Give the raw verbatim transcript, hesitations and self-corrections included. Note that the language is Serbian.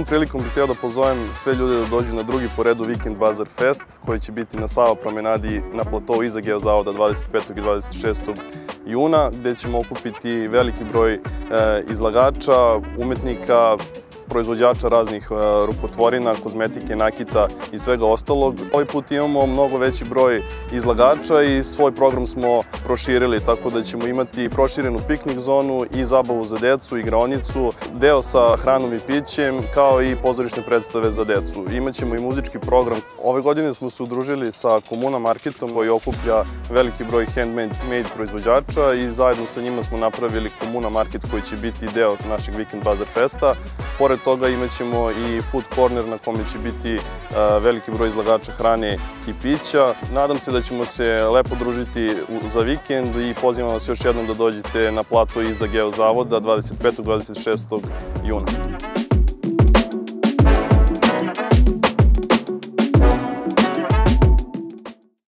Ovom prilikom bih hteo da pozovem sve ljude da dođu na drugi po redu Vikend Bazar Fest, koji će biti na Sava promenadi na platovu iza Geozavoda dvadeset petog i dvadeset šestog juna, gde ćemo okupiti veliki broj izlagača, umetnika, proizvođača raznih rukotvorina, kozmetike, nakita i svega ostalog. Ovaj put imamo mnogo veći broj izlagača i svoj program smo proširili, tako da ćemo imati proširenu piknik zonu i zabavu za decu, igraonicu, deo sa hranom i pićem, kao i pozorišne predstave za decu. Imaćemo i muzički program. Ove godine smo se udružili sa Komuna Marketom, koji okuplja veliki broj handmade proizvođača, i zajedno sa njima smo napravili Komuna Market, koji će biti deo našeg Vikend Bazar Festa. Pored toga imat ćemo i food corner na kome će biti veliki broj izlagača hrane i pića. Nadam se da ćemo se lepo družiti za vikend i pozivam vas još jednom da dođete na plato iza Geozavoda dvadeset petog i dvadeset šestog juna.